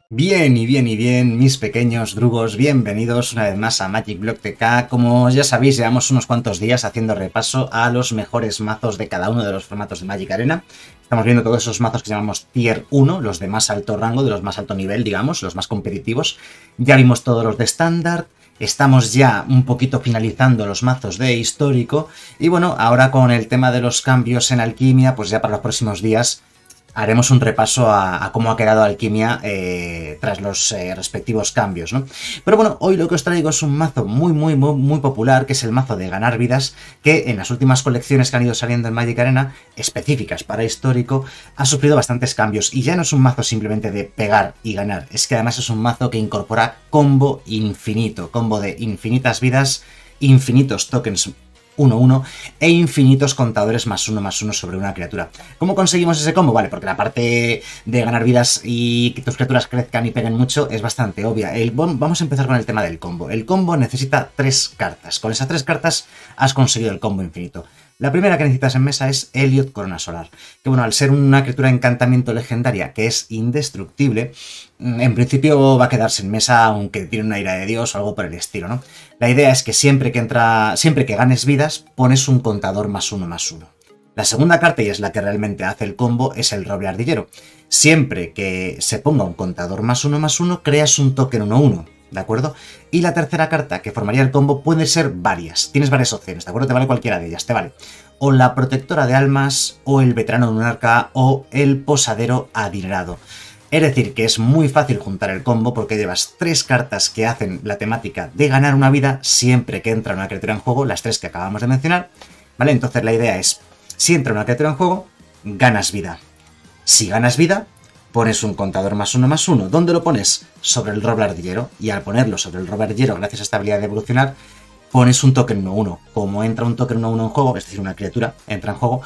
Bien, mis pequeños drugos, bienvenidos una vez más a Magic Block TK. Como ya sabéis, llevamos unos cuantos días haciendo repaso a los mejores mazos de cada uno de los formatos de Magic Arena. Estamos viendo todos esos mazos que llamamos Tier 1, los de más alto rango, de los más alto nivel, digamos, los más competitivos. Ya vimos todos los de estándar. Estamos ya un poquito finalizando los mazos de histórico. Y bueno, ahora con el tema de los cambios en alquimia, pues ya para los próximos días haremos un repaso a cómo ha quedado Alquimia tras los respectivos cambios, ¿no? Pero bueno, hoy lo que os traigo es un mazo muy popular, que es el mazo de ganar vidas, que en las últimas colecciones que han ido saliendo en Magic Arena, específicas para histórico, ha sufrido bastantes cambios. Y ya no es un mazo simplemente de pegar y ganar, es que además es un mazo que incorpora combo infinito, combo de infinitas vidas, infinitos tokens 1-1 e infinitos contadores +1/+1 sobre una criatura. ¿Cómo conseguimos ese combo? Vale, porque la parte de ganar vidas y que tus criaturas crezcan y peguen mucho es bastante obvia. Vamos a empezar con el tema del combo. El combo necesita 3 cartas. Con esas 3 cartas has conseguido el combo infinito. La primera que necesitas en mesa es Elliot Corona Solar, que bueno, al ser una criatura de encantamiento legendaria que es indestructible, en principio va a quedarse en mesa aunque tiene una ira de Dios o algo por el estilo, ¿no? La idea es que siempre que ganes vidas, pones un contador +1/+1. La segunda carta, y es la que realmente hace el combo, es el Roble Ardillero. Siempre que se ponga un contador +1/+1, creas un token 1/1. ¿De acuerdo? Y la tercera carta que formaría el combo puede ser varias. Tienes varias opciones, ¿de acuerdo? Te vale cualquiera de ellas, te vale. O la Protectora de Almas, o el Veterano Monarca, o el Posadero Adinerado. Es decir, que es muy fácil juntar el combo porque llevas 3 cartas que hacen la temática de ganar una vida siempre que entra una criatura en juego, las 3 que acabamos de mencionar, ¿vale? Entonces la idea es, si entra una criatura en juego, ganas vida. Si ganas vida, pones un contador +1/+1. ¿Dónde lo pones? Sobre el Roble Ardillero. Y al ponerlo sobre el Roble Ardillero, gracias a esta habilidad de evolucionar, pones un token 1/1. Como entra un token 1/1 en juego, es decir, una criatura entra en juego,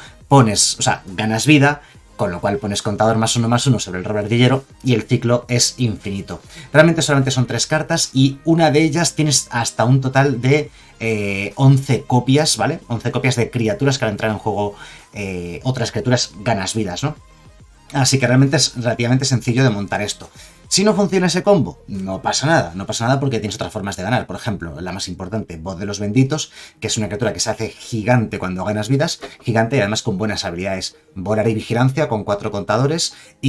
ganas vida, con lo cual pones contador +1/+1 sobre el Roble Ardillero y el ciclo es infinito. Realmente solamente son 3 cartas y una de ellas tienes hasta un total de 11 copias, ¿vale? 11 copias de criaturas que al entrar en juego otras criaturas ganas vidas, ¿no? Así que realmente es relativamente sencillo de montar esto. Si no funciona ese combo, no pasa nada porque tienes otras formas de ganar. Por ejemplo, la más importante, Voz de los Benditos, que es una criatura que se hace gigante cuando ganas vidas, gigante y además con buenas habilidades. Volar y Vigilancia con 4 contadores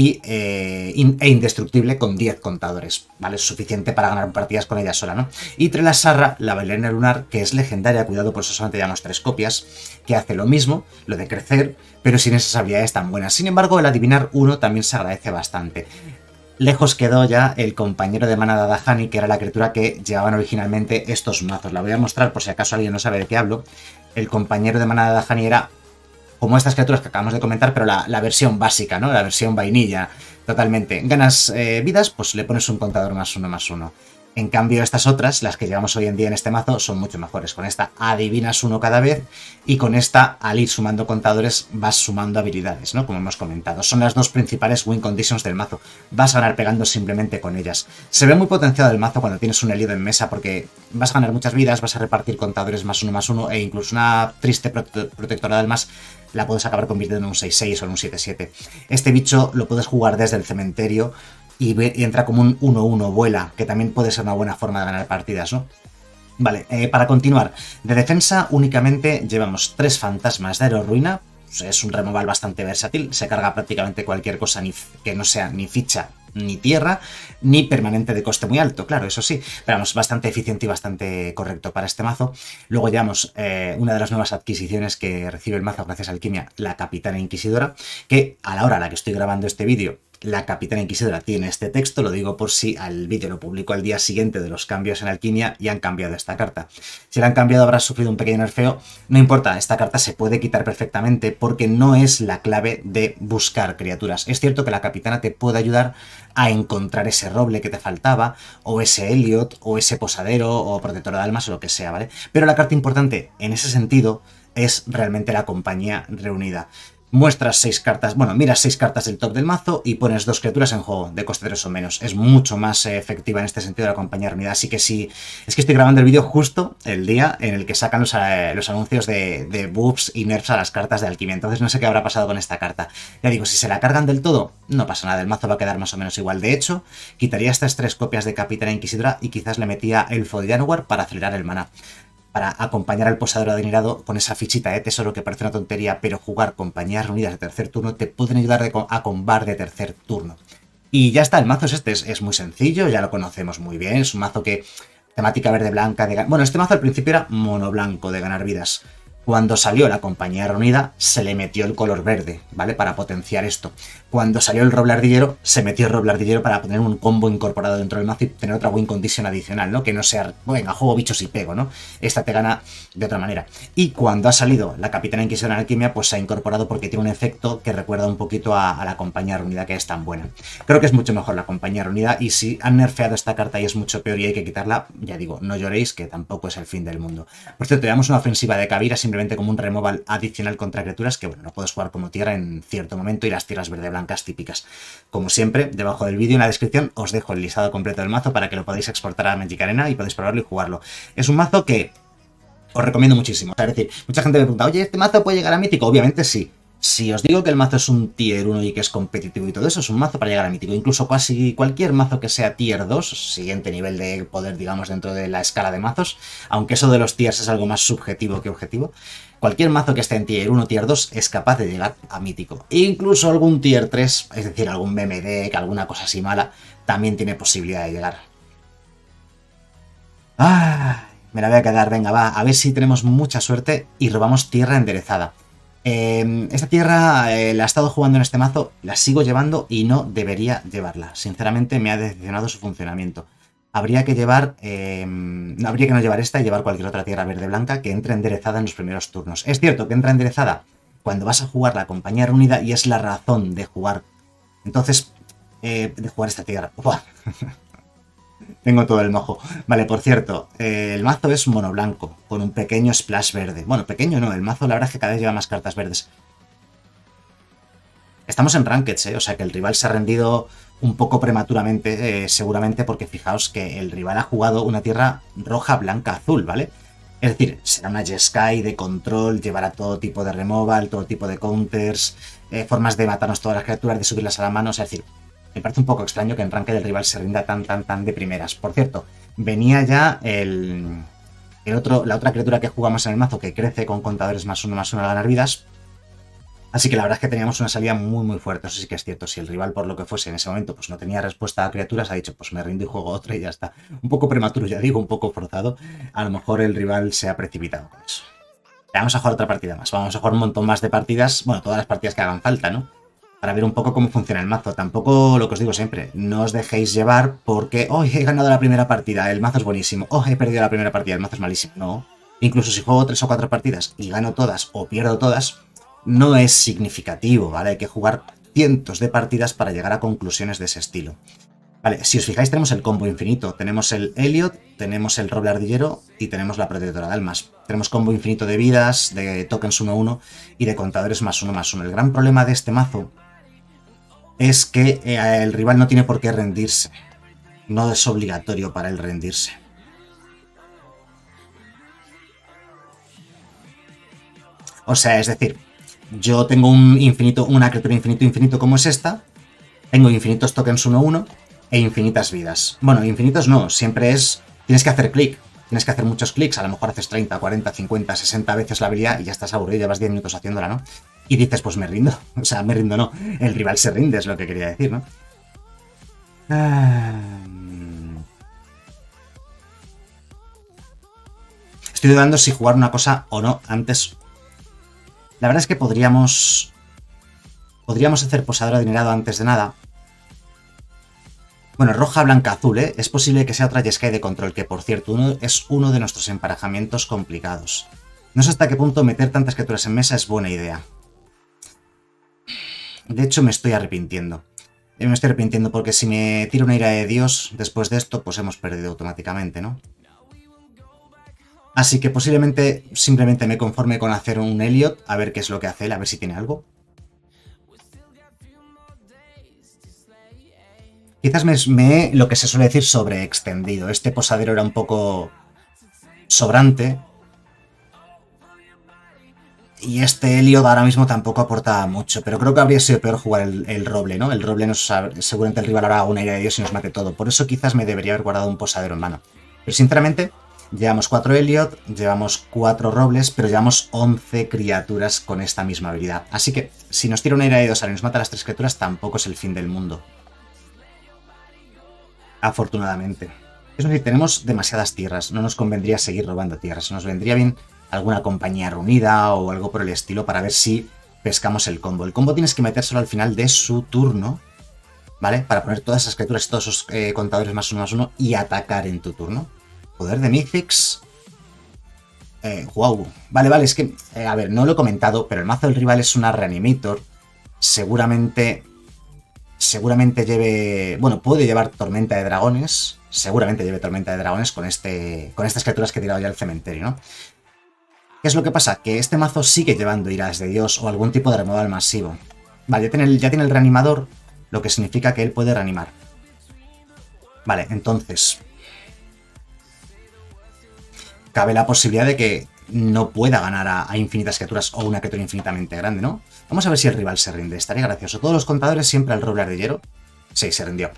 e Indestructible con 10 contadores, ¿vale? Es suficiente para ganar partidas con ella sola, ¿no? Y Trelasarra, la Bailarina Lunar, que es legendaria, cuidado, por eso solamente llevamos 3 copias, que hace lo mismo, lo de crecer, pero sin esas habilidades tan buenas. Sin embargo, el Adivinar 1 también se agradece bastante. Lejos quedó ya el compañero de mana de Dahani, que era la criatura que llevaban originalmente estos mazos. La voy a mostrar por si acaso alguien no sabe de qué hablo. El compañero de mana de Dahani era como estas criaturas que acabamos de comentar, pero la versión básica, ¿no? La versión vainilla, totalmente. Ganas vidas, pues le pones un contador +1/+1. En cambio, estas otras, las que llevamos hoy en día en este mazo, son mucho mejores. Con esta adivinas 1 cada vez y con esta, al ir sumando contadores, vas sumando habilidades, ¿no? Como hemos comentado. Son las dos principales win conditions del mazo. Vas a ganar pegando simplemente con ellas. Se ve muy potenciado el mazo cuando tienes un Elliot en mesa porque vas a ganar muchas vidas, vas a repartir contadores +1/+1 e incluso una triste protectora de almas la puedes acabar convirtiendo en un 6-6 o en un 7-7. Este bicho lo puedes jugar desde el cementerio y entra como un 1-1, vuela, que también puede ser una buena forma de ganar partidas, ¿no? Vale, para continuar, de defensa únicamente llevamos 3 fantasmas de Aeroruina. Es un removal bastante versátil, se carga prácticamente cualquier cosa que no sea ni ficha, ni tierra, ni permanente de coste muy alto, claro, eso sí, pero vamos, bastante eficiente y bastante correcto para este mazo. Luego llevamos una de las nuevas adquisiciones que recibe el mazo gracias a Alquimia, la Capitana Inquisidora, que a la hora a la que estoy grabando este vídeo, la Capitana Inquisidora tiene este texto, lo digo por si al vídeo lo publico al día siguiente de los cambios en Alquimia y han cambiado esta carta. Si la han cambiado habrá sufrido un pequeño nerfeo, no importa, esta carta se puede quitar perfectamente porque no es la clave de buscar criaturas. Es cierto que la Capitana te puede ayudar a encontrar ese roble que te faltaba, o ese Elliot, o ese Posadero, o Protectora de Almas, o lo que sea, ¿vale? Pero la carta importante en ese sentido es realmente la Compañía Reunida. muestras 6 cartas, bueno, miras 6 cartas del top del mazo y pones 2 criaturas en juego de coste 3 o menos. Es mucho más efectiva en este sentido la compañía reunida. Así que sí, es que estoy grabando el vídeo justo el día en el que sacan los anuncios de buffs y nerfs a las cartas de alquimia. Entonces no sé qué habrá pasado con esta carta. Ya digo, si se la cargan del todo, no pasa nada, el mazo va a quedar más o menos igual. De hecho, quitaría estas 3 copias de Capitana Inquisidora y quizás le metía Elfo de Llanowar para acelerar el maná. Para acompañar al posador adinerado con esa fichita de tesoro que parece una tontería, pero jugar compañías reunidas de tercer turno te pueden ayudar a combar de tercer turno. Y ya está, el mazo es muy sencillo, ya lo conocemos muy bien, es un mazo que temática verde-blanca, bueno, este mazo al principio era mono-blanco de ganar vidas. Cuando salió la compañía reunida, se le metió el color verde, ¿vale? Para potenciar esto. Cuando salió el roble ardillero, se metió el roble ardillero para poner un combo incorporado dentro del mazo y tener otra win condition adicional, ¿no? Que no sea, venga, juego bichos y pego, ¿no? Esta te gana de otra manera. Y cuando ha salido la Capitana Inquisición en Alquimia, pues se ha incorporado porque tiene un efecto que recuerda un poquito a la compañía reunida, que es tan buena. Creo que es mucho mejor la compañía reunida, y si han nerfeado esta carta y es mucho peor y hay que quitarla, ya digo, no lloréis, que tampoco es el fin del mundo. Por cierto, damos una ofensiva de Kavira simplemente como un removal adicional contra criaturas que, bueno, no puedes jugar como tierra en cierto momento, y las tierras verde-blancas típicas. Como siempre, debajo del vídeo en la descripción os dejo el listado completo del mazo para que lo podáis exportar a Magic Arena y podáis probarlo y jugarlo. Es un mazo que os recomiendo muchísimo. Es decir, mucha gente me pregunta, oye, ¿este mazo puede llegar a Mítico? Obviamente sí. Si os digo que el mazo es un tier 1 y que es competitivo y todo eso, es un mazo para llegar a Mítico. Incluso casi cualquier mazo que sea tier 2, siguiente nivel de poder, digamos, dentro de la escala de mazos, aunque eso de los tiers es algo más subjetivo que objetivo, cualquier mazo que esté en tier 1 o tier 2 es capaz de llegar a Mítico. Incluso algún tier 3, es decir, algún meme deck, alguna cosa así mala, también tiene posibilidad de llegar. ¡Ah! Me la voy a quedar, venga, va, a ver si tenemos mucha suerte y robamos tierra enderezada. Esta tierra la he estado jugando en este mazo, la sigo llevando y no debería llevarla. Sinceramente me ha decepcionado su funcionamiento. Habría que llevar, habría que no llevar esta y llevar cualquier otra tierra verde-blanca que entre enderezada en los primeros turnos. Es cierto que entra enderezada cuando vas a jugar la compañía reunida y es la razón de jugar. Entonces, de jugar esta tierra. ¡Buah! Tengo todo el mojo. Vale, por cierto, el mazo es mono blanco, con un pequeño splash verde. Bueno, pequeño no, el mazo la verdad es que cada vez lleva más cartas verdes. Estamos en Rankeds, o sea que el rival se ha rendido un poco prematuramente, seguramente porque fijaos que el rival ha jugado una tierra roja, blanca, azul, ¿vale? Es decir, será una Jeskai de control, llevará todo tipo de removal, todo tipo de counters, formas de matarnos todas las criaturas, de subirlas a la mano, es decir, me parece un poco extraño que en Ranked el rival se rinda tan de primeras. Por cierto, venía ya la otra criatura que jugamos en el mazo que crece con contadores +1/+1 a ganar vidas. Así que la verdad es que teníamos una salida muy fuerte, eso sí que es cierto. Si el rival, por lo que fuese en ese momento, pues no tenía respuesta a criaturas, ha dicho, pues me rindo y juego otra y ya está. Un poco prematuro, ya digo, un poco forzado. A lo mejor el rival se ha precipitado con eso. Vamos a jugar otra partida más, vamos a jugar un montón más de partidas, bueno, todas las partidas que hagan falta, ¿no? Para ver un poco cómo funciona el mazo. Tampoco, lo que os digo siempre, no os dejéis llevar porque, oh, he ganado la primera partida, el mazo es buenísimo, oh, he perdido la primera partida, el mazo es malísimo. No, incluso si juego 3 o 4 partidas y gano todas o pierdo todas, no es significativo, ¿vale? Hay que jugar cientos de partidas para llegar a conclusiones de ese estilo. Vale, si os fijáis tenemos el combo infinito, tenemos el Elliot, tenemos el roble ardillero y tenemos la protectora de almas. Tenemos combo infinito de vidas, de tokens 1/1 y de contadores +1/+1. El gran problema de este mazo es que el rival no tiene por qué rendirse. No es obligatorio para él rendirse. O sea, es decir, yo tengo un infinito, una criatura infinito como es esta, tengo infinitos tokens 1/1 e infinitas vidas. Bueno, infinitos no, siempre es, tienes que hacer clic, tienes que hacer muchos clics, a lo mejor haces 30, 40, 50, 60 veces la habilidad y ya estás aburrido, llevas 10 minutos haciéndola, ¿no? Y dices, pues me rindo. O sea, me rindo no. El rival se rinde, es lo que quería decir, ¿no? Estoy dudando si jugar una cosa o no antes. La verdad es que podríamos hacer posador adinerado antes de nada. Bueno, roja, blanca, azul, ¿eh? Es posible que sea otra Jeskai de control, que por cierto es uno de nuestros emparejamientos complicados. No sé hasta qué punto meter tantas criaturas en mesa es buena idea. De hecho, me estoy arrepintiendo. Me estoy arrepintiendo porque si me tiro una ira de Dios después de esto, pues hemos perdido automáticamente, ¿no? Así que posiblemente simplemente me conforme con hacer un Elliot, a ver qué es lo que hace él, a ver si tiene algo. Quizás me he, lo que se suele decir, sobreextendido. Este posadero era un poco sobrante. Y este Heliod ahora mismo tampoco aportaba mucho, pero creo que habría sido peor jugar el roble, ¿no? El roble seguramente el rival ahora haga una ira de Dios y nos mate todo. Por eso quizás me debería haber guardado un posadero en mano. Pero sinceramente, llevamos 4 Heliod, llevamos 4 robles, pero llevamos 11 criaturas con esta misma habilidad. Así que, si nos tira una ira de Dios y nos mata a las 3 criaturas, tampoco es el fin del mundo. Afortunadamente. Es decir, tenemos demasiadas tierras, no nos convendría seguir robando tierras, nos vendría bien alguna compañía reunida o algo por el estilo para ver si pescamos el combo. El combo tienes que metérselo al final de su turno, ¿vale? Para poner todas esas criaturas y todos esos contadores +1/+1 y atacar en tu turno. Poder de Mythics. Wow. Vale, es que, a ver, no lo he comentado, pero el mazo del rival es una Reanimator. Seguramente lleve... Bueno, puede llevar Tormenta de Dragones. Seguramente lleve Tormenta de Dragones con estas criaturas que he tirado ya al cementerio, ¿no? ¿Qué es lo que pasa? Que este mazo sigue llevando iras de Dios o algún tipo de removal masivo. Vale, ya tiene el reanimador, lo que significa que él puede reanimar. Vale, entonces... cabe la posibilidad de que no pueda ganar a infinitas criaturas o una criatura infinitamente grande, ¿no? Vamos a ver si el rival se rinde. Estaría gracioso. Todos los contadores siempre al roble ardillero. Sí, se rindió.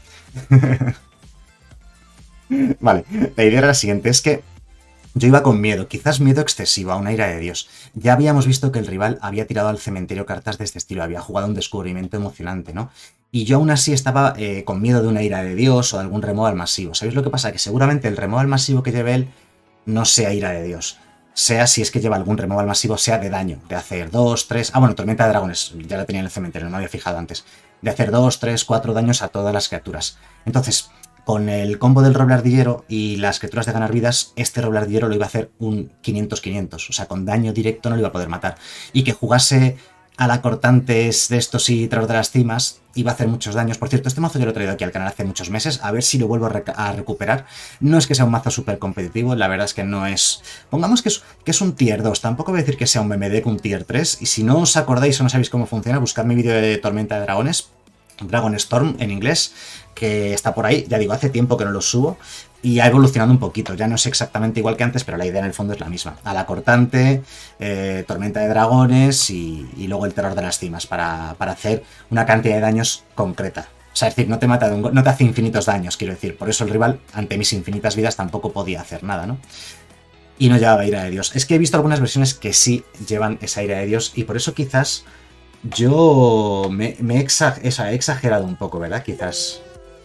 Vale, la idea era la siguiente. Es que yo iba con miedo, quizás miedo excesivo, a una ira de Dios. Ya habíamos visto que el rival había tirado al cementerio cartas de este estilo, había jugado un descubrimiento emocionante, ¿no? Y yo aún así estaba con miedo de una ira de Dios o de algún removal masivo. ¿Sabéis lo que pasa? Que seguramente el removal masivo que lleve él no sea ira de Dios. Sea, si es que lleva algún removal masivo, sea de daño. De hacer 2, 3... Ah, bueno, Tormenta de Dragones, ya la tenía en el cementerio, no me había fijado antes. De hacer 2, 3, 4 daños a todas las criaturas. Entonces... con el combo del roble ardillero y las criaturas de ganar vidas, este roble ardillero lo iba a hacer un 500-500. O sea, con daño directo no lo iba a poder matar. Y que jugase a la cortantes de estos y traidor de las cimas, iba a hacer muchos daños. Por cierto, este mazo yo lo he traído aquí al canal hace muchos meses. A ver si lo vuelvo a recuperar. No es que sea un mazo súper competitivo, la verdad es que no es... Pongamos que es un tier 2. Tampoco voy a decir que sea un MMD con un tier 3. Y si no os acordáis o no sabéis cómo funciona, buscad mi vídeo de Tormenta de Dragones. Dragon Storm en inglés, que está por ahí, ya digo, hace tiempo que no lo subo y ha evolucionado un poquito, ya no es exactamente igual que antes, pero la idea en el fondo es la misma, a la cortante, Tormenta de Dragones y luego el terror de las cimas para hacer una cantidad de daños concreta. O sea, es decir, no te mata no te hace infinitos daños, quiero decir, por eso el rival, ante mis infinitas vidas, tampoco podía hacer nada, ¿no? Y no llevaba ira de Dios. Es que he visto algunas versiones que sí llevan esa ira de Dios y por eso quizás... yo me he exagerado un poco, ¿verdad? Quizás.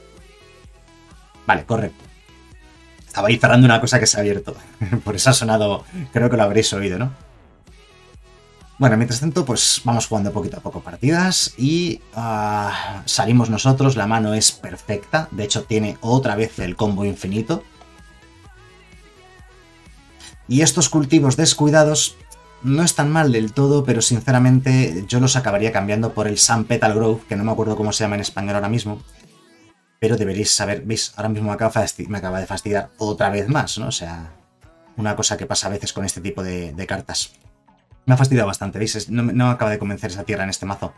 Vale, correcto. Estaba ahí cerrando una cosa que se ha abierto. Por eso ha sonado... creo que lo habréis oído, ¿no? Bueno, mientras tanto, pues vamos jugando poquito a poco partidas y salimos nosotros. La mano es perfecta. De hecho, tiene otra vez el combo infinito. Y estos cultivos descuidados... no están mal del todo, pero sinceramente yo los acabaría cambiando por el Sun Petal Grove, que no me acuerdo cómo se llama en español ahora mismo. Pero deberéis saber, ¿veis? Ahora mismo me acaba de fastidiar otra vez más, ¿no? O sea, una cosa que pasa a veces con este tipo de cartas. Me ha fastidiado bastante, ¿veis? No me acaba de convencer esa tierra en este mazo.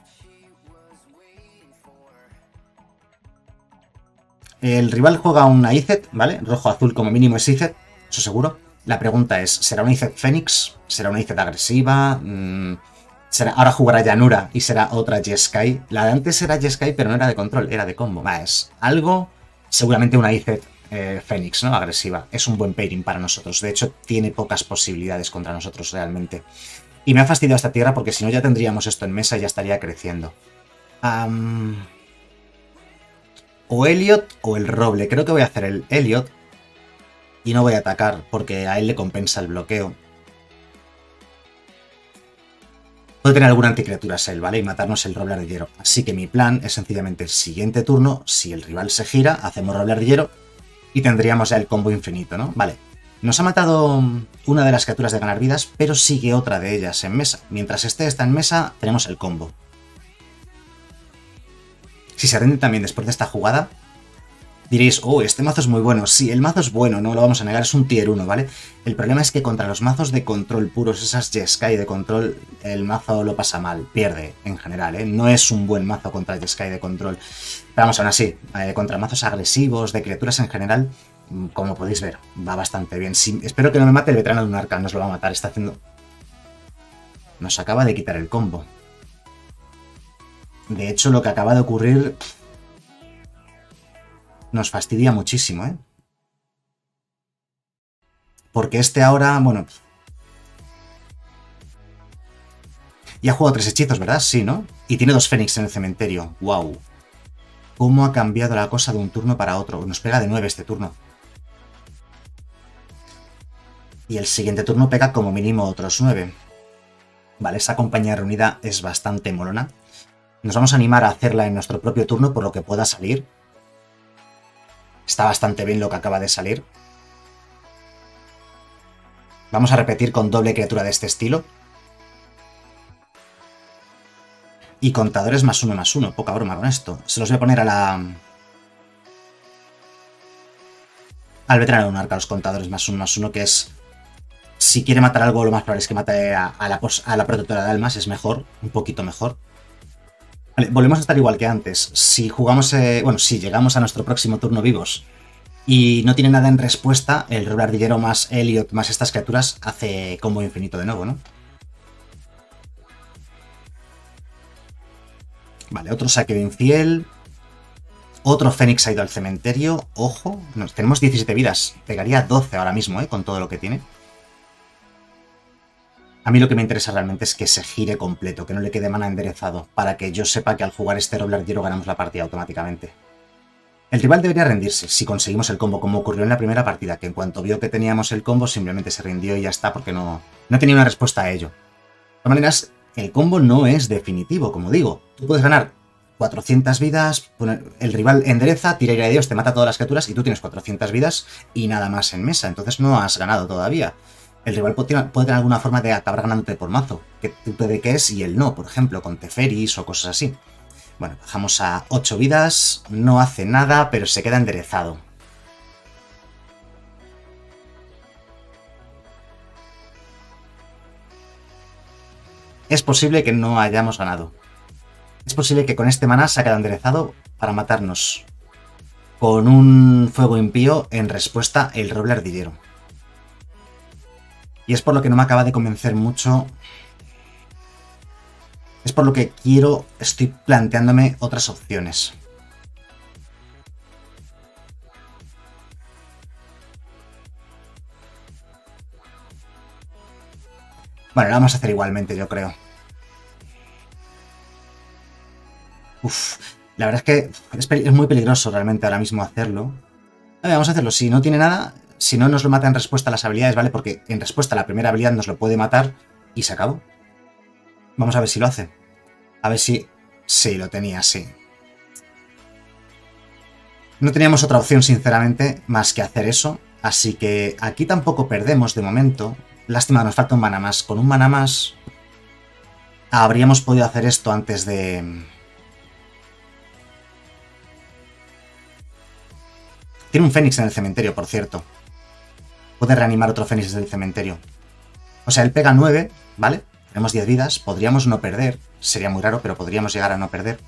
El rival juega un Aether, ¿vale? Rojo-azul como mínimo es Aether, eso seguro. La pregunta es, ¿será una Aether Fénix? ¿Será una Aether agresiva? Ahora jugará Llanura y será otra Jeskai. La de antes era Jeskai, pero no era de control, era de combo. Es algo, seguramente una Aether Fénix, ¿no? Agresiva. Es un buen pairing para nosotros. De hecho, tiene pocas posibilidades contra nosotros realmente. Y me ha fastidiado esta tierra porque si no ya tendríamos esto en mesa y ya estaría creciendo. O Heliod o el roble. Creo que voy a hacer el Heliod. Y no voy a atacar porque a él le compensa el bloqueo. Puede tener alguna anticriatura él, ¿vale? Y matarnos el roble ardillero. Así que mi plan es sencillamente el siguiente turno, si el rival se gira, hacemos roble ardillero y tendríamos ya el combo infinito, ¿no? Vale. Nos ha matado una de las criaturas de ganar vidas, pero sigue otra de ellas en mesa. Mientras está en mesa, tenemos el combo. Si se rinde también después de esta jugada... Diréis, oh, este mazo es muy bueno. Sí, el mazo es bueno, no lo vamos a negar, es un tier 1, ¿vale? El problema es que contra los mazos de control puros, esas Jeskai de control, el mazo lo pasa mal, pierde en general, ¿eh? No es un buen mazo contra Jeskai de control. Pero vamos, aún así, contra mazos agresivos, de criaturas en general, como podéis ver, va bastante bien. Sí, espero que no me mate el veterano de un arca, nos lo va a matar, está haciendo... Nos acaba de quitar el combo. De hecho, lo que acaba de ocurrir nos fastidia muchísimo, ¿eh? Porque este ahora, bueno... Y ha jugado 3 hechizos, ¿verdad? Sí, ¿no? Y tiene 2 Fénix en el cementerio. ¡Wow! ¿Cómo ha cambiado la cosa de un turno para otro? Nos pega de 9 este turno. Y el siguiente turno pega como mínimo otros 9. Vale, esa compañía reunida es bastante molona. Nos vamos a animar a hacerla en nuestro propio turno por lo que pueda salir. Está bastante bien lo que acaba de salir. Vamos a repetir con doble criatura de este estilo. Y contadores +1/+1. Poca broma con esto. Se los voy a poner a la... al veterano de un arca, los contadores +1/+1, que es... Si quiere matar algo, lo más probable es que mate a la protectora de almas. Es mejor, un poquito mejor. Vale, volvemos a estar igual que antes. Si jugamos... bueno, si llegamos a nuestro próximo turno vivos y no tiene nada en respuesta, el roble ardillero más Elliot más estas criaturas hace combo infinito de nuevo, ¿no? Vale, otro saque de infiel. Otro Fénix ha ido al cementerio. Ojo, tenemos 17 vidas. Pegaría 12 ahora mismo, con todo lo que tiene. A mí lo que me interesa realmente es que se gire completo, que no le quede mana enderezado, para que yo sepa que al jugar este roble ardillero ganamos la partida automáticamente. El rival debería rendirse si conseguimos el combo, como ocurrió en la primera partida, que en cuanto vio que teníamos el combo simplemente se rindió y ya está, porque no tenía una respuesta a ello. De todas maneras, el combo no es definitivo, como digo. Tú puedes ganar 400 vidas, el rival endereza, tira ira de Dios, te mata todas las criaturas y tú tienes 400 vidas y nada más en mesa, entonces no has ganado todavía. El rival puede tener alguna forma de acabar ganándote por mazo, que tú te deques y él no, por ejemplo, con Teferis o cosas así. Bueno, bajamos a 8 vidas, no hace nada, pero se queda enderezado. Es posible que no hayamos ganado. Es posible que con este maná se ha quedado enderezado para matarnos con un fuego impío en respuesta el roble ardillero. Y es por lo que no me acaba de convencer mucho. Es por lo que estoy planteándome otras opciones. Bueno, lo vamos a hacer igualmente, yo creo. Uf, la verdad es que es muy peligroso realmente ahora mismo hacerlo. Vamos a hacerlo. Si no tiene nada, si no nos lo mata en respuesta a las habilidades, ¿vale? Porque en respuesta a la primera habilidad nos lo puede matar y se acabó. Vamos a ver si lo hace. A ver si... Sí, lo tenía, sí. No teníamos otra opción, sinceramente, más que hacer eso. Así que aquí tampoco perdemos de momento. Lástima, nos falta un mana más. Con un mana más habríamos podido hacer esto antes de... Tiene un Fénix en el cementerio, por cierto. Puede reanimar otro Fénix desde el cementerio. O sea, él pega 9, ¿vale? Tenemos 10 vidas. Podríamos no perder. Sería muy raro, pero podríamos llegar a no perder.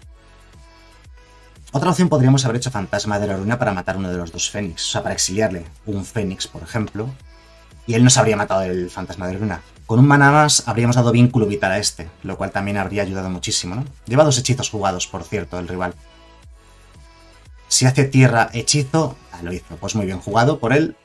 Otra opción podríamos haber hecho Fantasma de la Ruina para matar uno de los dos Fénix. O sea, para exiliarle un Fénix, por ejemplo. Y él nos habría matado el Fantasma de la Ruina. Con un mana más habríamos dado vínculo vital a este, lo cual también habría ayudado muchísimo, ¿no? Lleva 2 hechizos jugados, por cierto, el rival. Si hace tierra hechizo... Ah, lo hizo. Pues muy bien jugado por él.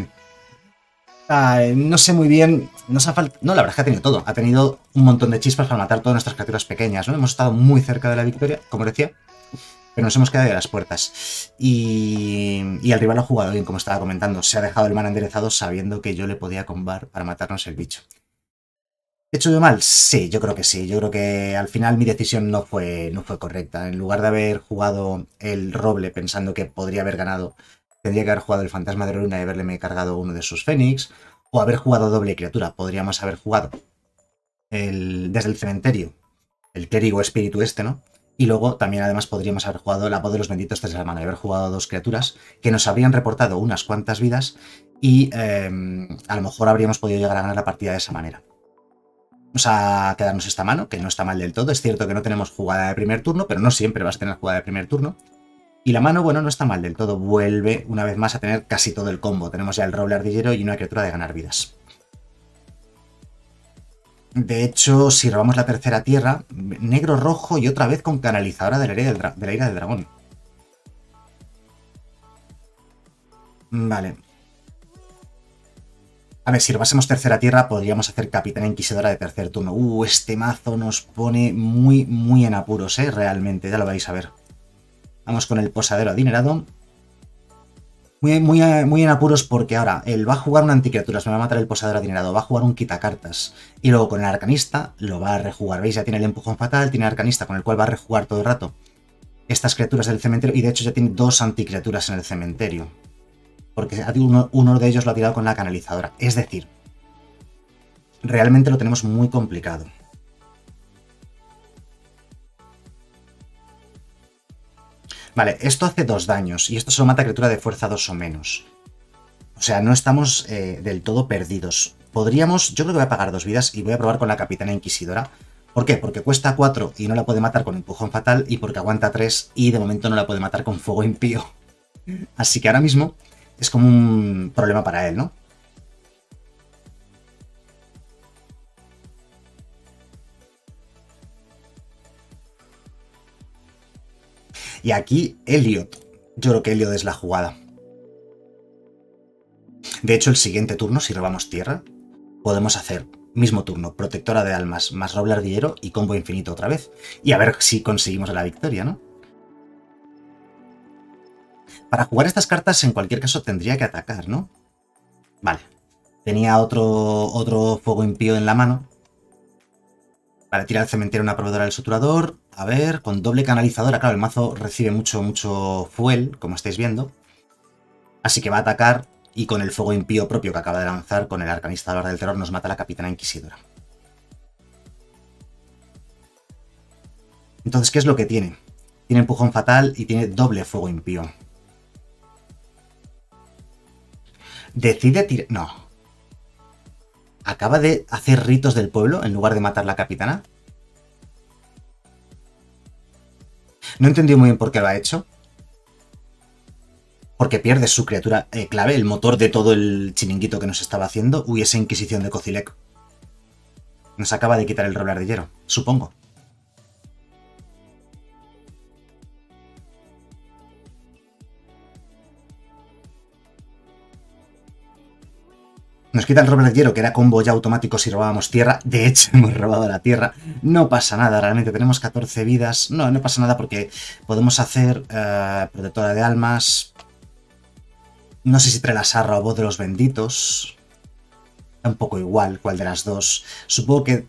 No sé muy bien... No, la verdad es que ha tenido todo. Ha tenido un montón de chispas para matar todas nuestras criaturas pequeñas, ¿no? Hemos estado muy cerca de la victoria, como decía. Pero nos hemos quedado de las puertas. Y el rival ha jugado bien, como estaba comentando. Se ha dejado el mana enderezado sabiendo que yo le podía combar para matarnos el bicho. ¿He hecho yo mal? Sí, yo creo que sí. Yo creo que al final mi decisión no fue correcta. En lugar de haber jugado el roble pensando que podría haber ganado, tendría que haber jugado el Fantasma de la Luna y haberle cargado uno de sus Fénix. O haber jugado doble criatura. Podríamos haber jugado desde el cementerio el clérigo espíritu este, ¿no? Y luego también además podríamos haber jugado la voz de los benditos desde la mano y haber jugado dos criaturas que nos habrían reportado unas cuantas vidas y a lo mejor habríamos podido llegar a ganar la partida de esa manera. Vamos a quedarnos esta mano, que no está mal del todo. Es cierto que no tenemos jugada de primer turno, pero no siempre vas a tener jugada de primer turno. Y la mano, bueno, no está mal del todo. Vuelve una vez más a tener casi todo el combo. Tenemos ya el roble ardillero y una criatura de ganar vidas. De hecho, si robamos la tercera tierra, negro, rojo y otra vez con canalizadora de la ira del dragón. Vale. A ver, si robásemos tercera tierra, podríamos hacer capitana inquisidora de tercer turno. Este mazo nos pone muy, muy en apuros, realmente, ya lo vais a ver. Vamos con el posadero adinerado. Muy en apuros porque ahora él va a jugar una anticriaturas, me va a matar el posadero adinerado, va a jugar un quitacartas. Y luego con el arcanista lo va a rejugar. ¿Veis? Ya tiene el empujón fatal, tiene el arcanista con el cual va a rejugar todo el rato estas criaturas del cementerio. Y de hecho ya tiene dos anticriaturas en el cementerio. Porque uno de ellos lo ha tirado con la canalizadora. Es decir, realmente lo tenemos muy complicado. Vale, esto hace 2 daños y esto solo mata criatura de fuerza 2 o menos. O sea, no estamos del todo perdidos. Podríamos, yo creo que voy a pagar 2 vidas y voy a probar con la capitana inquisidora. ¿Por qué? Porque cuesta 4 y no la puede matar con empujón fatal y porque aguanta 3 y de momento no la puede matar con fuego impío. Así que ahora mismo es como un problema para él, ¿no? Y aquí Elliot. Yo creo que Elliot es la jugada. De hecho, el siguiente turno, si robamos tierra, podemos hacer mismo turno, protectora de almas, más roble ardillero y combo infinito otra vez. Y a ver si conseguimos la victoria, ¿no? Para jugar estas cartas, en cualquier caso, tendría que atacar, ¿no? Vale. Tenía otro fuego impío en la mano. Vale, tira al cementerio una proveedora del suturador. A ver, con doble canalizadora. Claro, el mazo recibe mucho fuel, como estáis viendo. Así que va a atacar y con el fuego impío propio que acaba de lanzar, con el arcanista de la Hora del Terror, nos mata la capitana inquisidora. Entonces, ¿qué es lo que tiene? Tiene empujón fatal y tiene doble fuego impío. Decide tirar... No. ¿Acaba de hacer ritos del pueblo en lugar de matar la capitana? No he entendido muy bien por qué lo ha hecho. Porque pierde su criatura clave, el motor de todo el chiringuito que nos estaba haciendo. Uy, esa Inquisición de Kozilek. Nos acaba de quitar el roble ardillero, supongo. Nos quita el roble ardillero, que era combo ya automático si robábamos tierra. De hecho, hemos robado la tierra. No pasa nada, realmente. Tenemos 14 vidas. No pasa nada porque podemos hacer protectora de almas. No sé si trae la Sarra o voz de los benditos. Un poco igual cuál de las dos. Supongo que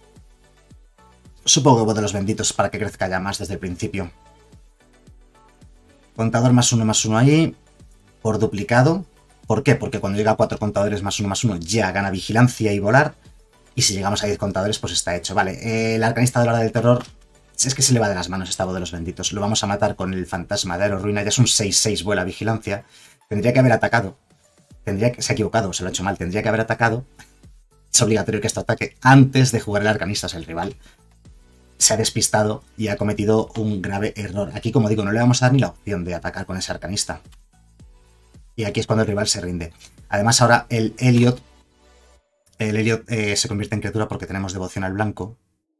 voz de los benditos para que crezca ya más desde el principio. Contador +1/+1 ahí. Por duplicado. ¿Por qué? Porque cuando llega a 4 contadores +1/+1 ya gana vigilancia y volar. Y si llegamos a 10 contadores, pues está hecho. Vale, el arcanista de la Hora del Terror es que se le va de las manos esta voz de los benditos. Lo vamos a matar con el fantasma de Aeroruina. Ya es un 6-6 vuela vigilancia. Tendría que haber atacado. Se ha equivocado, se lo ha hecho mal. Tendría que haber atacado. Es obligatorio que esto ataque antes de jugar el arcanista. O sea, el rival se ha despistado y ha cometido un grave error. Aquí, como digo, no le vamos a dar ni la opción de atacar con ese arcanista. Y aquí es cuando el rival se rinde. Además, ahora el Elliot se convierte en criatura porque tenemos devoción al blanco.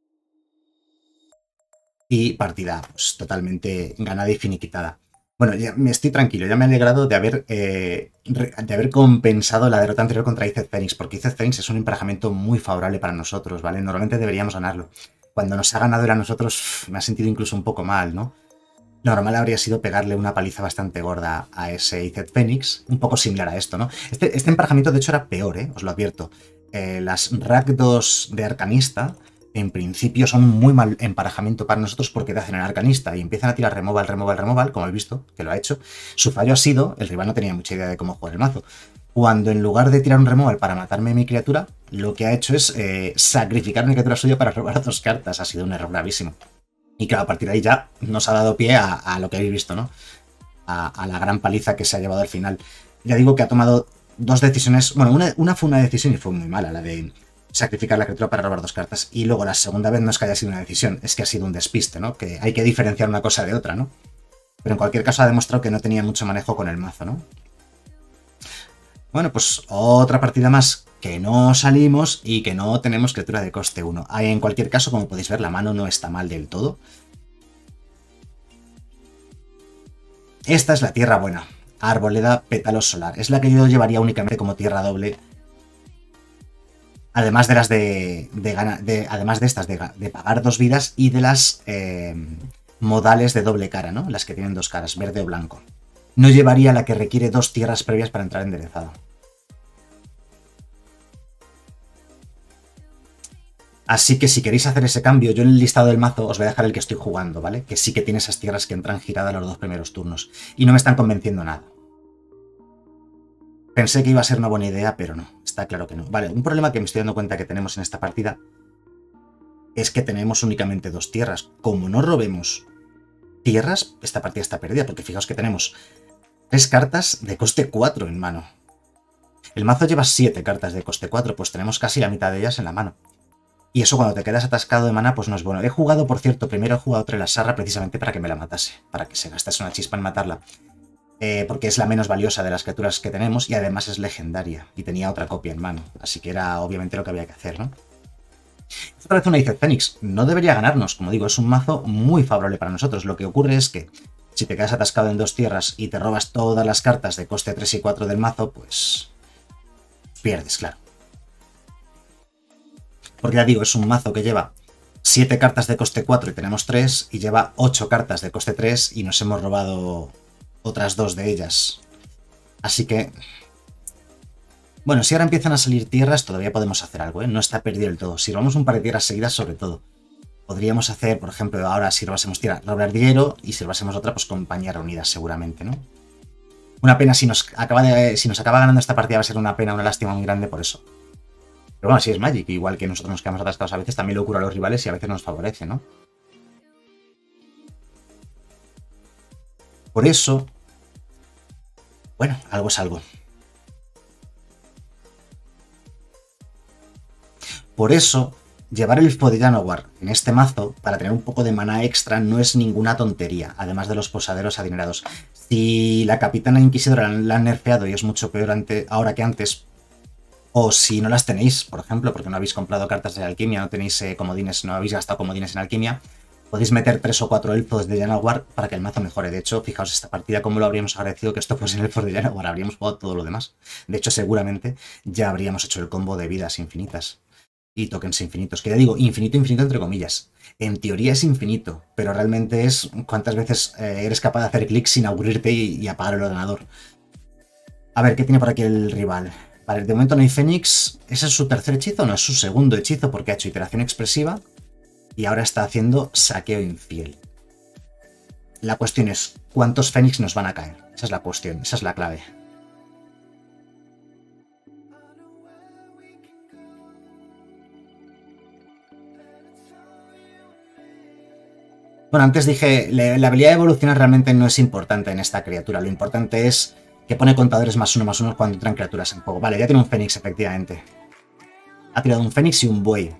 Y partida pues, totalmente ganada y finiquitada. Bueno, ya me estoy tranquilo, ya me he alegrado de haber compensado la derrota anterior contra Izzet Fénix, porque Izzet Fénix es un emparejamiento muy favorable para nosotros, ¿vale? Normalmente deberíamos ganarlo. Cuando nos ha ganado él a nosotros, me ha sentido incluso un poco mal, ¿no? Lo normal habría sido pegarle una paliza bastante gorda a ese Izzet Fénix, un poco similar a esto, ¿no? Este emparejamiento, de hecho, era peor, os lo advierto. Las Rakdos de Arcanista, en principio, son muy mal emparejamiento para nosotros porque te hacen el arcanista y empiezan a tirar removal, como habéis visto, que lo ha hecho. Su fallo ha sido, el rival no tenía mucha idea de cómo jugar el mazo. Cuando en lugar de tirar un removal para matarme mi criatura, lo que ha hecho es sacrificar mi criatura suya para robar 2 cartas. Ha sido un error gravísimo. Y claro, a partir de ahí ya nos ha dado pie a lo que habéis visto, ¿no? A la gran paliza que se ha llevado al final. Ya digo que ha tomado dos decisiones. Bueno, una fue una decisión y fue muy mala, la de sacrificar la criatura para robar dos cartas. Y luego la segunda vez no es que haya sido una decisión, es que ha sido un despiste, ¿no? Que hay que diferenciar una cosa de otra, ¿no? Pero en cualquier caso ha demostrado que no tenía mucho manejo con el mazo, ¿no? Bueno, pues otra partida más que no salimos y que no tenemos criatura de coste 1. En cualquier caso, como podéis ver, la mano no está mal del todo. Esta es la tierra buena. Arboleda Pétalo Solar. Es la que yo llevaría únicamente como tierra doble. Además de las además de estas de pagar dos vidas y de las modales de doble cara, ¿no? Las que tienen dos caras, verde o blanco. No llevaría la que requiere dos tierras previas para entrar enderezado. Así que si queréis hacer ese cambio, yo en el listado del mazo os voy a dejar el que estoy jugando, ¿vale? Que sí que tiene esas tierras que entran giradas los dos primeros turnos. Y no me están convenciendo nada. Pensé que iba a ser una buena idea, pero no. Está claro que no. Vale, un problema que me estoy dando cuenta que tenemos en esta partida es que tenemos únicamente dos tierras. Como no robemos tierras, esta partida está perdida, porque fijaos que tenemos 3 cartas de coste 4 en mano. El mazo lleva 7 cartas de coste 4, pues tenemos casi la mitad de ellas en la mano. Y eso cuando te quedas atascado de mana, pues no es bueno. He jugado, por cierto, primero he jugado Trelasarra precisamente para que me la matase, para que se gastase una chispa en matarla. Porque es la menos valiosa de las criaturas que tenemos y además es legendaria. Y tenía otra copia en mano, así que era obviamente lo que había que hacer, ¿no? Otra vez una Izzet Fénix. No debería ganarnos, como digo, es un mazo muy favorable para nosotros. Lo que ocurre es que si te quedas atascado en dos tierras y te robas todas las cartas de coste 3 y 4 del mazo, pues pierdes, claro. Porque ya digo, es un mazo que lleva 7 cartas de coste 4 y tenemos 3, y lleva 8 cartas de coste 3 y nos hemos robado otras 2 de ellas. Así que... Bueno, si ahora empiezan a salir tierras, todavía podemos hacer algo, ¿eh? No está perdido del todo. Si robamos un par de tierras seguidas, sobre todo. Podríamos hacer, por ejemplo, ahora si robásemos tierra, robar ardillero, y si robásemos otra, pues compañía reunida, seguramente, ¿no? Una pena, si nos acaba ganando esta partida va a ser una pena, una lástima muy grande por eso. Pero bueno, así es Magic, igual que nosotros nos quedamos atascados a veces, también le ocurre a los rivales y a veces nos favorece, ¿no? Por eso... Bueno, algo es algo. Por eso, llevar el Elfo de Llanowar en este mazo, para tener un poco de mana extra, no es ninguna tontería, además de los posaderos adinerados. Si la Capitana Inquisidora la han nerfeado y es mucho peor ahora que antes, o si no las tenéis, por ejemplo, porque no habéis comprado cartas de alquimia, no tenéis comodines, no habéis gastado comodines en alquimia, podéis meter 3 o 4 elfos de Llanowar para que el mazo mejore. De hecho, fijaos esta partida, cómo lo habríamos agradecido que esto fuese el elfos de Llanowar, habríamos jugado todo lo demás. De hecho, seguramente ya habríamos hecho el combo de vidas infinitas y tokens infinitos. Que ya digo, infinito, infinito entre comillas. En teoría es infinito, pero realmente es cuántas veces eres capaz de hacer clic sin aburrirte y apagar el ordenador. A ver, ¿qué tiene por aquí el rival? Vale, de momento no hay Fénix. ¿Ese es su tercer hechizo? No, es su segundo hechizo porque ha hecho iteración expresiva y ahora está haciendo saqueo infiel. La cuestión es, ¿cuántos Fénix nos van a caer? Esa es la cuestión, esa es la clave. Bueno, antes dije, la habilidad de evolucionar realmente no es importante en esta criatura. Lo importante es que pone contadores +1/+1 cuando entran criaturas en juego. Vale, ya tiene un Fénix, efectivamente. Ha tirado un Fénix y un buey.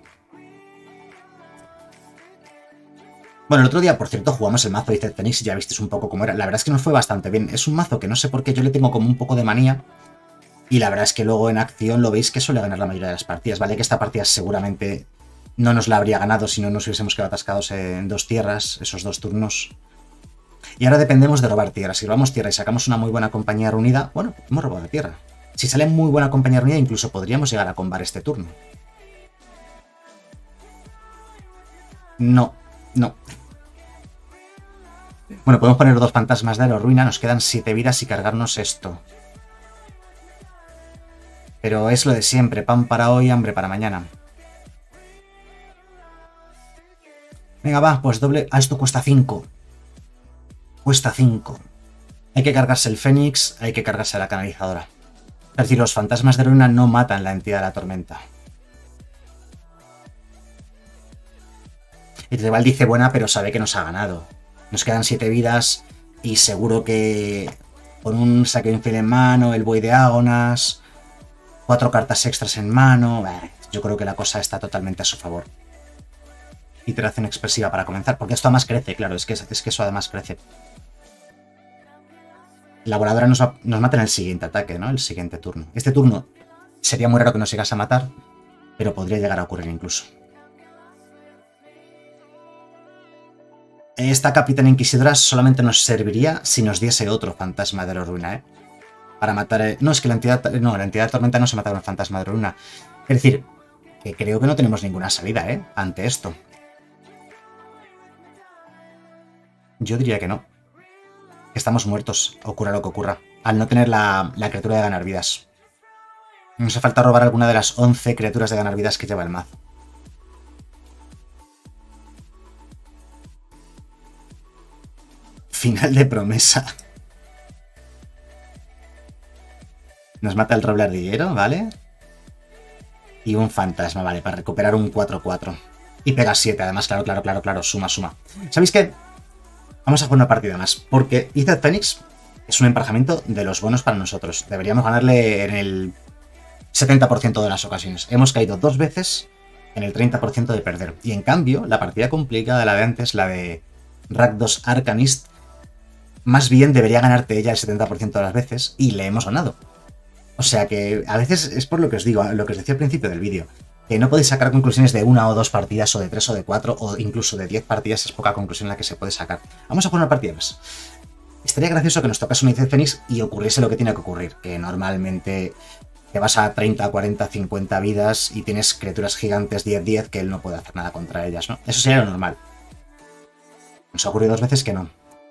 Bueno, el otro día, por cierto, jugamos el mazo de Izzet Fénix y ya visteis un poco cómo era. La verdad es que nos fue bastante bien. Es un mazo que no sé por qué yo le tengo como un poco de manía. Y la verdad es que luego en acción lo veis que suele ganar la mayoría de las partidas. Vale, que esta partida seguramente no nos la habría ganado si no nos hubiésemos quedado atascados en dos tierras, esos 2 turnos. Y ahora dependemos de robar tierra. Si robamos tierra y sacamos una muy buena compañía reunida, bueno, hemos robado tierra. Si sale muy buena compañía reunida, incluso podríamos llegar a combar este turno. No, no. Bueno, podemos poner 2 fantasmas de Aeroruina, nos quedan 7 vidas y cargarnos esto. Pero es lo de siempre, pan para hoy, hambre para mañana. Venga, va, pues doble... Ah, esto cuesta 5. Cuesta 5. Hay que cargarse el Fénix, hay que cargarse la canalizadora. Es decir, los fantasmas de ruina no matan la entidad de la tormenta. El rival dice buena, pero sabe que nos ha ganado. Nos quedan 7 vidas y seguro que con un saque infiel en mano, el buey de Ágonas, 4 cartas extras en mano, yo creo que la cosa está totalmente a su favor. Iteración expresiva para comenzar, porque esto además crece, claro, es que eso además crece. La voladora nos mata en el siguiente ataque, ¿no? El siguiente turno. Este turno sería muy raro que nos llegase a matar, pero podría llegar a ocurrir incluso. Esta Capitana Inquisidora solamente nos serviría si nos diese otro fantasma de la ruina, ¿eh? Para matar... No, es que la entidad de tormenta no se mata con el fantasma de la ruina. Es decir, que creo que no tenemos ninguna salida, ¿eh? Ante esto. Yo diría que no. Estamos muertos, ocurra lo que ocurra, al no tener la criatura de ganar vidas. Nos hace falta robar alguna de las 11 criaturas de ganar vidas que lleva el mazo. Final de promesa. Nos mata el roble ardillero, ¿vale? Y un fantasma, ¿vale? Para recuperar un 4-4. Y pega 7, además, claro. Suma. ¿Sabéis qué? Vamos a jugar una partida más, porque Izzet Fénix es un emparejamiento de los buenos para nosotros. Deberíamos ganarle en el 70% de las ocasiones. Hemos caído 2 veces en el 30% de perder. Y en cambio, la partida complicada, la de antes, la de Rakdos Arcanist, más bien debería ganarte ella el 70% de las veces y le hemos ganado. O sea que a veces es por lo que os digo, lo que os decía al principio del vídeo, que no podéis sacar conclusiones de 1 o 2 partidas, o de 3 o de 4, o incluso de 10 partidas, es poca conclusión la que se puede sacar. Vamos a jugar una partida más. Estaría gracioso que nos tocase un Izzet Fénix y ocurriese lo que tiene que ocurrir, que normalmente te vas a 30, 40, 50 vidas y tienes criaturas gigantes 10-10 que él no puede hacer nada contra ellas, ¿no? Eso sería lo normal. Nos ha ocurrido 2 veces que no.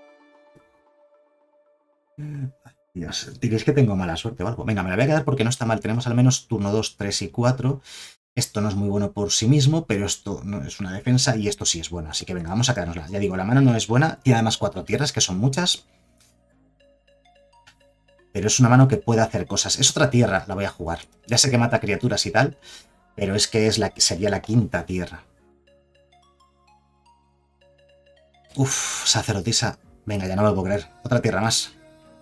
Dios, diréis que tengo mala suerte o algo. Venga, me la voy a quedar porque no está mal. Tenemos al menos turno 2, 3 y 4. Esto no es muy bueno por sí mismo, pero esto no es una defensa y esto sí es bueno. Así que venga, vamos a quedárnosla. Ya digo, la mano no es buena. Tiene además 4 tierras, que son muchas. Pero es una mano que puede hacer cosas. Es otra tierra, la voy a jugar. Ya sé que mata criaturas y tal, pero es que sería la 5ª tierra. Uf, sacerdotisa. Venga, ya no me lo puedo creer. Otra tierra más.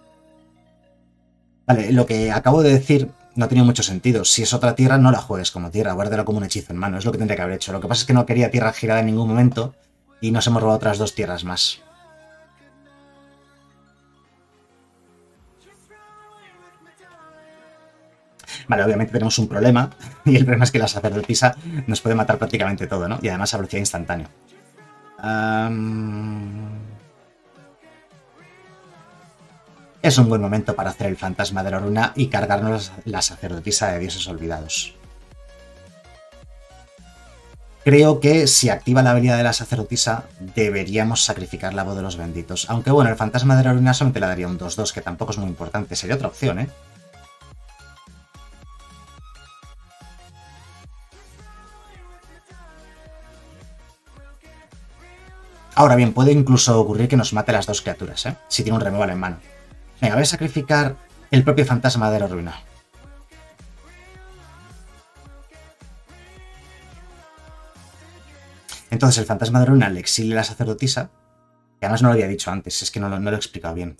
Vale, lo que acabo de decir no ha tenido mucho sentido. Si es otra tierra, no la juegues como tierra, guárdala como un hechizo en mano. Es lo que tendría que haber hecho. Lo que pasa es que no quería tierra girada en ningún momento y nos hemos robado otras 2 tierras más. Vale, obviamente tenemos un problema y el problema es que la sacerdotisa nos puede matar prácticamente todo, ¿no? Y además a velocidad instantánea. Es un buen momento para hacer el fantasma de la runa y cargarnos la sacerdotisa de dioses olvidados. Creo que si activa la habilidad de la sacerdotisa, deberíamos sacrificar la voz de los benditos. Aunque bueno, el fantasma de la runa solamente le daría un 2-2, que tampoco es muy importante. Sería otra opción, ¿eh? Ahora bien, puede incluso ocurrir que nos mate las 2 criaturas, ¿eh? Si tiene un removal en mano. Venga, voy a sacrificar el propio fantasma de la ruina. Entonces el fantasma de la ruina le exilia la sacerdotisa, que además no lo había dicho antes, es que no lo he explicado bien.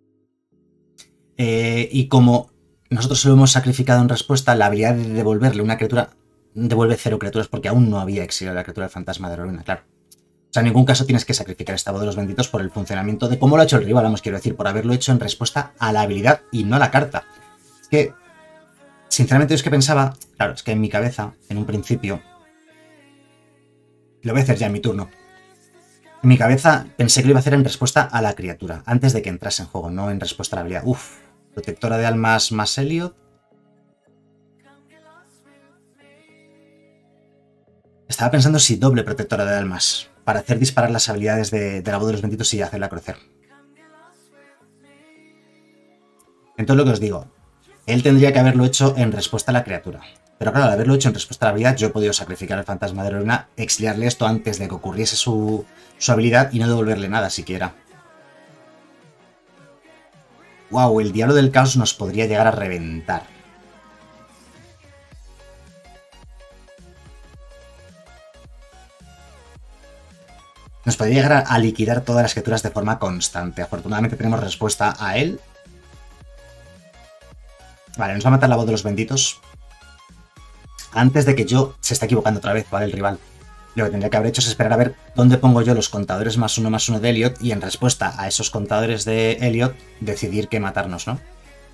Y como nosotros se lo hemos sacrificado en respuesta, la habilidad de devolverle una criatura devuelve 0 criaturas porque aún no había exiliado la criatura del fantasma de la ruina, claro. O sea, en ningún caso tienes que sacrificar esta voz de los benditos por el funcionamiento de cómo lo ha hecho el rival, vamos, quiero decir, por haberlo hecho en respuesta a la habilidad y no a la carta. Es que, sinceramente, yo es que pensaba, claro, es que en mi cabeza, en un principio, lo voy a hacer ya en mi turno. En mi cabeza pensé que lo iba a hacer en respuesta a la criatura, antes de que entrase en juego, no en respuesta a la habilidad. Uf, protectora de almas más Elliot. Estaba pensando si doble protectora de almas, para hacer disparar las habilidades de la voz de los benditos y hacerla crecer. Entonces lo que os digo, él tendría que haberlo hecho en respuesta a la criatura. Pero claro, al haberlo hecho en respuesta a la habilidad, yo he podido sacrificar al fantasma de la luna, exiliarle esto antes de que ocurriese su habilidad y no devolverle nada siquiera. Wow, el diablo del caos nos podría llegar a reventar. Nos podría llegar a liquidar todas las criaturas de forma constante. Afortunadamente tenemos respuesta a él. Vale, nos va a matar la voz de los benditos. Antes de que yo se esté equivocando otra vez, ¿vale? El rival. Lo que tendría que haber hecho es esperar a ver dónde pongo yo los contadores +1/+1 de Elliot y en respuesta a esos contadores de Elliot decidir qué matarnos, ¿no?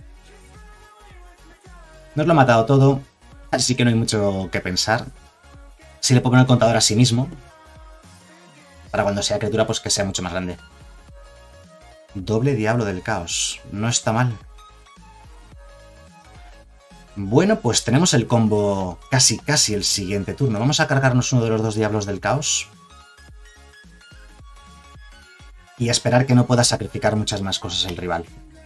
Nos lo ha matado todo, así que no hay mucho que pensar. Si le puedo poner el contador a sí mismo, para cuando sea criatura, pues que sea mucho más grande. Doble Diablo del Caos. No está mal. Bueno, pues tenemos el combo casi el siguiente turno. Vamos a cargarnos uno de los 2 Diablos del Caos. Y a esperar que no pueda sacrificar muchas más cosas el rival.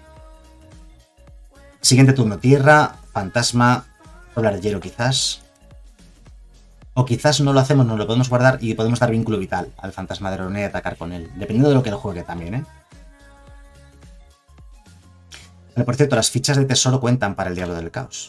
Siguiente turno, tierra, fantasma, Roble de Hielo quizás. O quizás no lo hacemos, nos lo podemos guardar y podemos dar vínculo vital al fantasma de Rune y atacar con él. Dependiendo de lo que él juegue también, ¿eh? Vale, por cierto, las fichas de tesoro cuentan para el Diablo del Caos.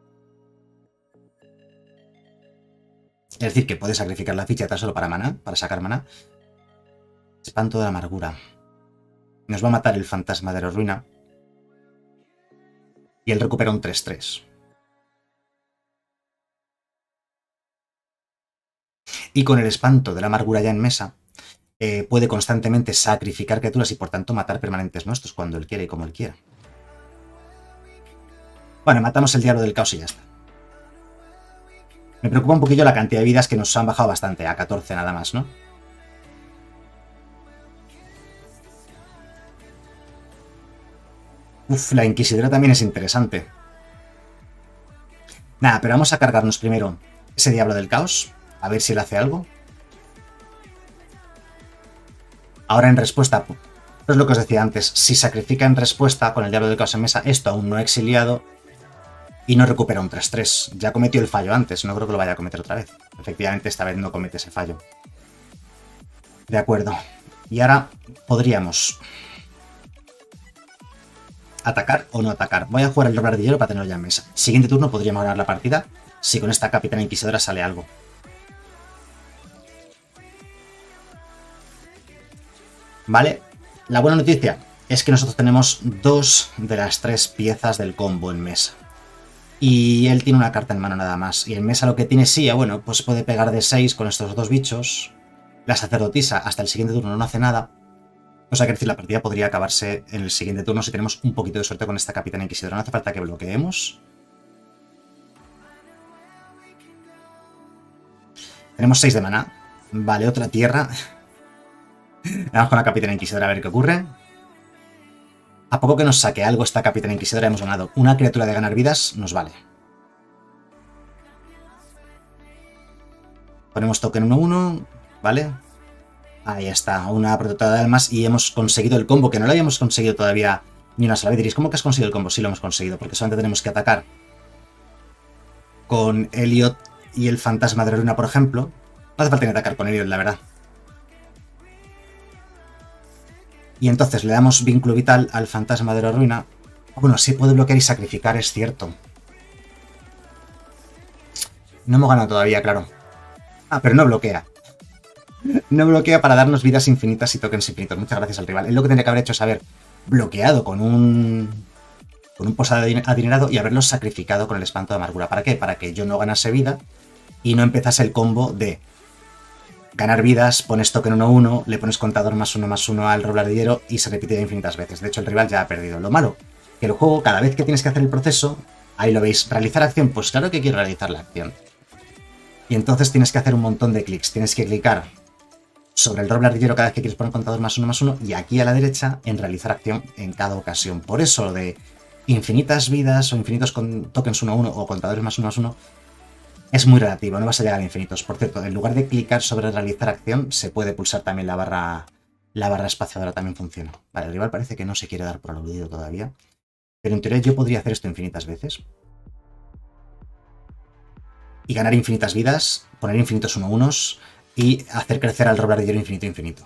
Es decir, que puede sacrificar la ficha de tesoro para maná, para sacar maná. Espanto de la amargura. Nos va a matar el fantasma de la ruina. Y él recupera un 3/3. Y con el espanto de la amargura ya en mesa, puede constantemente sacrificar criaturas y por tanto matar permanentes nuestros cuando él quiera y como él quiera. Bueno, matamos el Diablo del Caos y ya está. Me preocupa un poquillo la cantidad de vidas que nos han bajado bastante, a 14 nada más, ¿no? Uf, la Inquisidora también es interesante. Nada, pero vamos a cargarnos primero ese Diablo del Caos, a ver si él hace algo. Ahora en respuesta, es lo que os decía antes, si sacrifica en respuesta con el Diablo del Caos en mesa, esto aún no ha exiliado y no recupera un 3/3. Ya cometió el fallo antes, no creo que lo vaya a cometer otra vez. Efectivamente, esta vez no comete ese fallo. De acuerdo. Y ahora podríamos atacar o no atacar. Voy a jugar el Roble de Hielo para tenerlo ya en mesa. Siguiente turno podríamos ganar la partida si con esta Capitana Inquisidora sale algo. ¿Vale? La buena noticia es que nosotros tenemos 2 de las 3 piezas del combo en mesa. Y él tiene una carta en mano nada más. Y en mesa lo que tiene sí, bueno, pues puede pegar de 6 con estos 2 bichos. La sacerdotisa hasta el siguiente turno no hace nada. O sea, que decir, la partida podría acabarse en el siguiente turno si tenemos un poquito de suerte con esta Capitana Inquisidora. No hace falta que bloqueemos. Tenemos 6 de maná. Vale, otra tierra. Vamos con la Capitana Inquisidora a ver qué ocurre. A poco que nos saque algo esta Capitana Inquisidora hemos ganado. Una criatura de ganar vidas nos vale. Ponemos token 1/1, ¿vale? Ahí está, una protectora de almas y hemos conseguido el combo, que no lo habíamos conseguido todavía ni una sola vez. Diréis, ¿cómo que has conseguido el combo? Sí, lo hemos conseguido, porque solamente tenemos que atacar con Elliot y el fantasma de la ruina, por ejemplo. No hace falta ni atacar con Elliot, la verdad. Y entonces le damos vínculo vital al fantasma de la ruina. Bueno, sí puede bloquear y sacrificar, es cierto. No hemos ganado todavía, claro. Ah, pero no bloquea. No bloquea para darnos vidas infinitas y tokens infinitos. Muchas gracias al rival. Él lo que tendría que haber hecho es haber bloqueado con un posado adinerado y haberlo sacrificado con el espanto de amargura. ¿Para qué? Para que yo no ganase vida y no empezase el combo de ganar vidas, pones token 1/1, le pones contador +1/+1 al Roble de Hielo y se repite infinitas veces. De hecho, el rival ya ha perdido. Lo malo, que el juego, cada vez que tienes que hacer el proceso, ahí lo veis, realizar acción, pues claro que quiero realizar la acción. Y entonces tienes que hacer un montón de clics. Tienes que clicar sobre el Roble de Hielo cada vez que quieres poner contador +1/+1 y aquí a la derecha en realizar acción en cada ocasión. Por eso lo de infinitas vidas o infinitos con tokens 1/1 o contadores +1/+1 es muy relativo, no vas a llegar a infinitos. Por cierto, en lugar de clicar sobre realizar acción, se puede pulsar también la barra espaciadora, también funciona. Vale, el rival parece que no se quiere dar por aludido todavía. Pero en teoría yo podría hacer esto infinitas veces. Y ganar infinitas vidas, poner infinitos 1/1s y hacer crecer al Roble de Hielo infinito.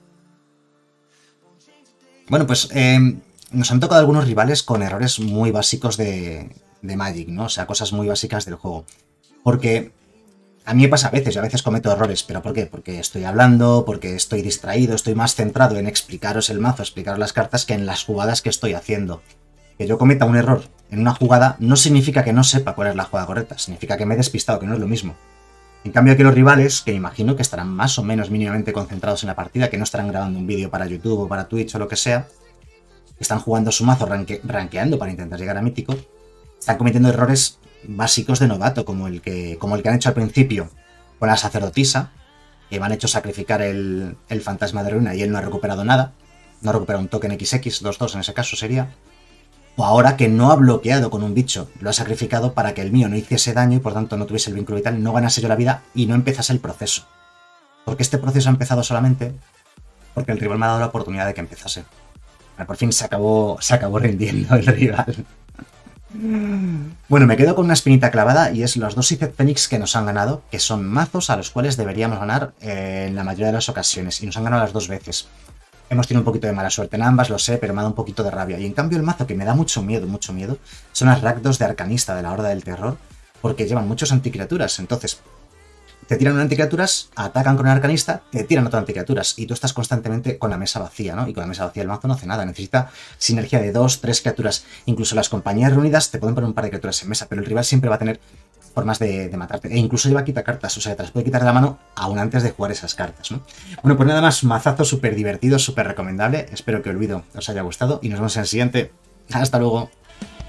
Bueno, pues nos han tocado algunos rivales con errores muy básicos de Magic, ¿no? O sea, cosas muy básicas del juego. Porque A mí me pasa a veces, y a veces cometo errores, pero ¿por qué? Porque estoy hablando, porque estoy distraído, estoy más centrado en explicaros el mazo, explicaros las cartas, que en las jugadas que estoy haciendo. Que yo cometa un error en una jugada no significa que no sepa cuál es la jugada correcta, significa que me he despistado, que no es lo mismo. En cambio aquí los rivales, que imagino que estarán más o menos mínimamente concentrados en la partida, que no estarán grabando un vídeo para YouTube o para Twitch o lo que sea, están jugando su mazo rankeando para intentar llegar a mítico, están cometiendo errores básicos de novato, como el que han hecho al principio con la sacerdotisa, que me han hecho sacrificar el fantasma de ruina y él no ha recuperado nada, no ha recuperado un token XX, 2-2 en ese caso sería, o ahora que no ha bloqueado con un bicho, lo ha sacrificado para que el mío no hiciese daño y por tanto no tuviese el vínculo vital, no ganase yo la vida y no empezase el proceso. Porque este proceso ha empezado solamente porque el rival me ha dado la oportunidad de que empezase. Por fin se acabó rindiendo el rival. Bueno, me quedo con una espinita clavada y es los dos Sith Fénix que nos han ganado, que son mazos a los cuales deberíamos ganar en la mayoría de las ocasiones, y nos han ganado las dos veces. Hemos tenido un poquito de mala suerte en ambas, lo sé, pero me ha dado un poquito de rabia. Y en cambio el mazo que me da mucho miedo, son las Rakdos de Arcanista de la Horda del Terror, porque llevan muchos anticriaturas. Entonces, te tiran un anticriaturas, atacan con el Arcanista, te tiran otro anticriaturas, y tú estás constantemente con la mesa vacía, ¿no? Y con la mesa vacía el mazo no hace nada, necesita sinergia de 2, 3 criaturas. Incluso las compañías reunidas te pueden poner un par de criaturas en mesa, pero el rival siempre va a tener formas de matarte. E incluso lleva quitacartas, o sea, te las puede quitar de la mano aún antes de jugar esas cartas, ¿no? Bueno, pues nada más, mazazo súper divertido, súper recomendable. Espero que el vídeo os haya gustado y nos vemos en el siguiente. Hasta luego.